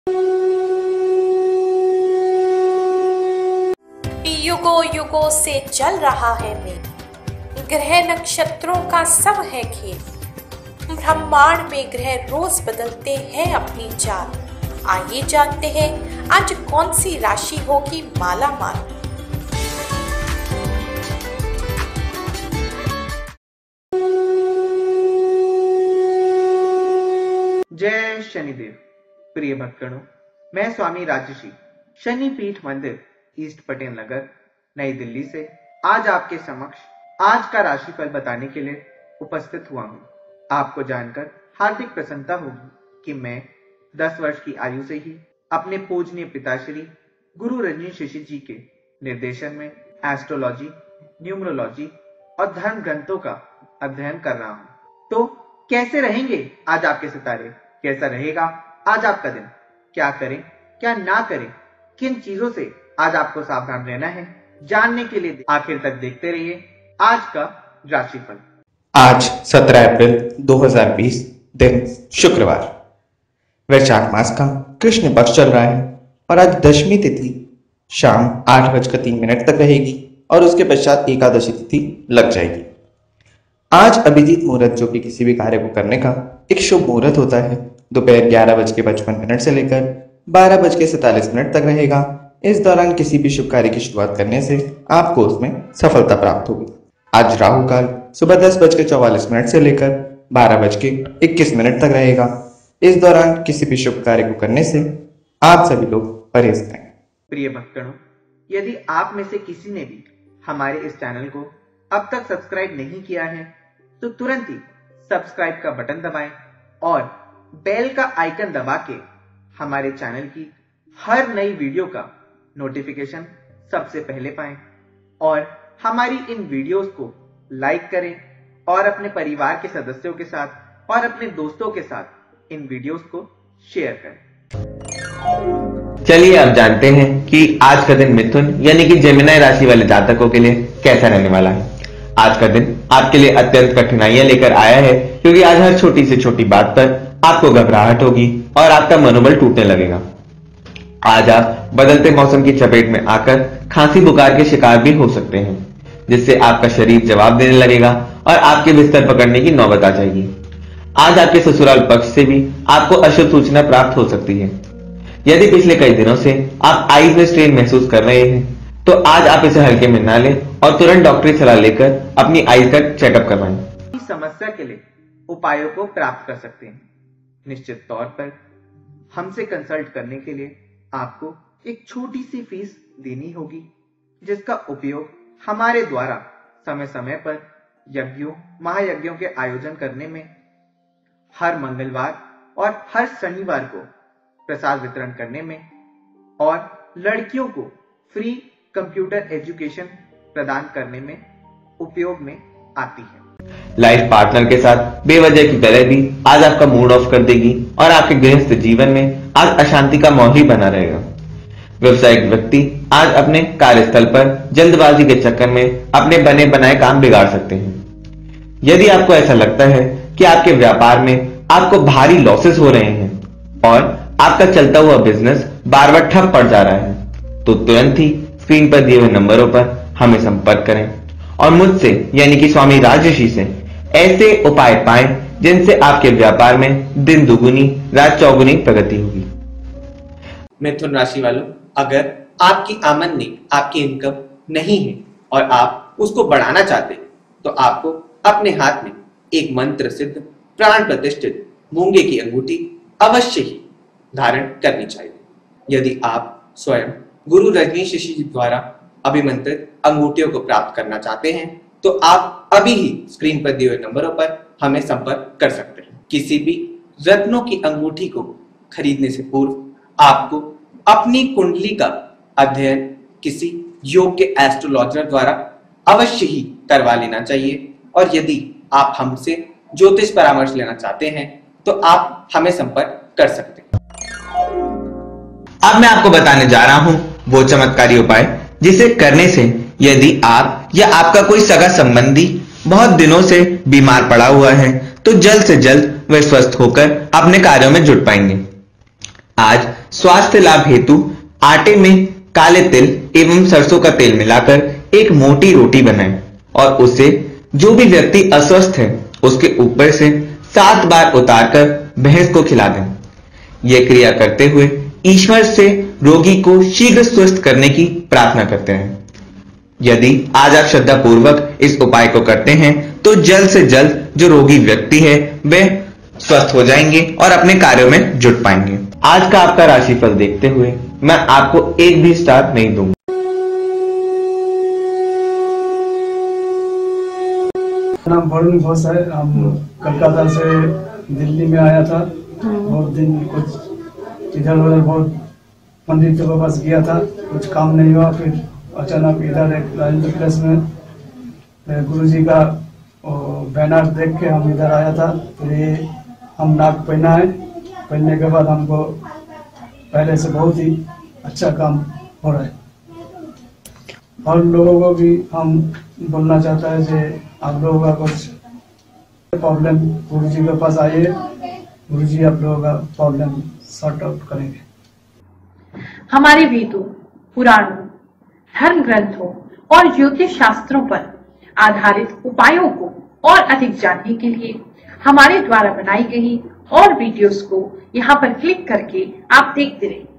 युगों युगों से चल रहा है मेल, ग्रह नक्षत्रों का सब है खेल। ब्रह्मांड में ग्रह रोज बदलते हैं अपनी चाल। आइए जानते हैं आज कौन सी राशि होगी माला माल। जय शनिदेव। प्रिय भक्तगणों, मैं स्वामी राजर्षि शनि पीठ मंदिर ईस्ट पटेल नगर नई दिल्ली से आज आपके समक्ष आज का राशिफल बताने के लिए उपस्थित हुआ हूँ। आपको जानकर हार्दिक प्रसन्नता होगी कि मैं 10 वर्ष की आयु से ही अपने पूजनीय पिताश्री गुरु रजनीश ऋषि जी के निर्देशन में एस्ट्रोलॉजी, न्यूमरोलॉजी और धर्म ग्रंथों का अध्ययन कर रहा हूँ। तो कैसे रहेंगे आज आपके सितारे, कैसा रहेगा आज आपका दिन, क्या करें क्या ना करें, किन चीजों से आज आपको सावधान रहना है, जानने के लिए आखिर तक देखते रहिए आज का राशिफल। आज 17 अप्रैल 2020 दिन शुक्रवार, वैशाख मास का कृष्ण पक्ष चल रहा है और आज दशमी तिथि शाम 8:03 तक रहेगी और उसके पश्चात एकादशी तिथि लग जाएगी। आज अभिजीत मुहूर्त, जो कि किसी भी कार्य को करने का एक शुभ मुहूर्त होता है, दोपहर 11:55 से लेकर 12:47 तक रहेगा। इस दौरान किसी भी शुभ कार्य की शुरुआत करने से आपको उसमें सफलता प्राप्त होगी। आज राहु काल सुबह 10:44 से लेकर 12:21 तक रहेगा। इस दौरान किसी भी शुभ कार्य को करने से आप सभी लोग परहेज करें। प्रिय भक्तगणों, यदि आप में से किसी ने भी हमारे इस चैनल को अब तक सब्सक्राइब नहीं किया है तो तुरंत ही सब्सक्राइब का बटन दबाएं और बेल का आइकन दबा के हमारे चैनल की हर नई वीडियो का नोटिफिकेशन सबसे पहले पाएं और हमारी इन वीडियोस को लाइक करें और अपने परिवार के सदस्यों के साथ और अपने दोस्तों के साथ इन वीडियोस को शेयर करें। चलिए अब जानते हैं कि आज का दिन मिथुन यानी कि जेमिनी राशि वाले जातकों के लिए कैसा रहने वाला है। आज का दिन आपके लिए अत्यंत कठिनाइयां लेकर आया है, क्योंकि आज हर छोटी से छोटी बात पर आपको घबराहट होगी और आपका मनोबल टूटने लगेगा। आज आप बदलते मौसम की चपेट में आकर खांसी बुखार के शिकार भी हो सकते हैं, जिससे आपका शरीर जवाब देने लगेगा और आपके बिस्तर पकड़ने की नौबत आ जाएगी। आज आपके ससुराल पक्ष से भी आपको अशुभ सूचना प्राप्त हो सकती है। यदि पिछले कई दिनों से आप आईज में स्ट्रेन महसूस कर रहे हैं तो आज आप इसे हल्के में ना लें और तुरंत डॉक्टरी सलाह लेकर अपनी आईज का चेकअप करवाएं। इस समस्या के लिए उपायों को प्राप्त कर सकते हैं। निश्चित तौर पर हमसे कंसल्ट करने के लिए आपको एक छोटी सी फीस देनी होगी, जिसका उपयोग हमारे द्वारा समय समय पर यज्ञों महायज्ञों के आयोजन करने में, हर मंगलवार और हर शनिवार को प्रसाद वितरण करने में और लड़कियों को फ्री कंप्यूटर एजुकेशन प्रदान करने में उपयोग में आती है। लाइफ पार्टनर के साथ बेवजह की तरह भी आज आपका मूड ऑफ कर देगी और आपके गृहस्थ जीवन में आज अशांति का माहौल ही बना रहेगा। व्यवसायिक व्यक्ति आज अपने कार्यस्थल पर जल्दबाजी के चक्कर में अपने बने बनाए काम बिगाड़ सकते हैं। यदि आपको ऐसा लगता है कि आपके व्यापार में आपको भारी लॉसेस हो रहे हैं और आपका चलता हुआ बिजनेस बार बार ठप पड़ जा रहा है, तो तुरंत ही स्क्रीन पर दिए हुए नंबरों पर हमें संपर्क करें और मुझसे यानी कि स्वामी राजर्षि से ऐसे उपाय पाएं जिनसे आपके व्यापार में दिन दुगुनी रात चौगुनी प्रगति होगी। मिथुन राशि वालों, अगर आपकी आमदनी, आपकी इनकम नहीं है और आप उसको बढ़ाना चाहते हैं तो आपको अपने हाथ में एक मंत्र सिद्ध प्राण प्रतिष्ठित मूंगे की अंगूठी अवश्य ही धारण करनी चाहिए। यदि आप स्वयं गुरु रजनीश ऋषि जी द्वारा अभिमंत्रित अंगूठियों को प्राप्त करना चाहते हैं तो आप अभी ही स्क्रीन पर दिए हुए नंबरों पर हमें संपर्क कर सकते हैं। किसी भी रत्नों की अंगूठी को खरीदने से पूर्व आपको अपनी कुंडली का अध्ययन किसी योग्य एस्ट्रोलॉजर द्वारा अवश्य ही करवा लेना चाहिए और यदि आप हमसे ज्योतिष परामर्श लेना चाहते हैं तो आप हमें संपर्क कर सकते हैं। अब मैं आपको बताने जा रहा हूं वो चमत्कारी उपाय जिसे करने से यदि आप या आपका कोई सगा संबंधी बहुत दिनों से बीमार पड़ा हुआ है तो जल्द से जल्द वह स्वस्थ होकर अपने कार्यों में जुट पाएंगे। आज स्वास्थ्य लाभ हेतु आटे में काले तिल एवं सरसों का तेल मिलाकर एक मोटी रोटी बनाएं और उसे जो भी व्यक्ति अस्वस्थ है उसके ऊपर से 7 बार उतारकर भैंस को खिला दें। यह क्रिया करते हुए ईश्वर से रोगी को शीघ्र स्वस्थ करने की प्रार्थना करते हैं। यदि आज आप श्रद्धा पूर्वक इस उपाय को करते हैं तो जल्द से जल्द जो रोगी व्यक्ति है वे स्वस्थ हो जाएंगे और अपने कार्यों में जुट पाएंगे। आज का आपका राशिफल देखते हुए मैं आपको एक भी स्टार नहीं दूंगा। नाम वरुण घोष है। हम कलकत्ता से दिल्ली में आया था। बहुत दिन कुछ इधर उधर बहुत मंदिर के पास गया था, कुछ काम नहीं हुआ। फिर अचानक इधर एक राजेंद्र प्लेस में गुरुजी का बैनर देख के हम इधर आया था। फिर ये हम नाक पहना है, पहनने के बाद हमको पहले से बहुत ही अच्छा काम हो रहा है। और लोगों को भी हम बोलना चाहता है कि आप लोगों का कुछ प्रॉब्लम गुरुजी के पास आइए, गुरुजी आप लोगों का प्रॉब्लम सॉर्ट आउट करेंगे। हमारे वेदों, पुराणों, धर्म ग्रंथों और ज्योतिष शास्त्रों पर आधारित उपायों को और अधिक जानने के लिए हमारे द्वारा बनाई गई और वीडियोस को यहाँ पर क्लिक करके आप देखते रहिए।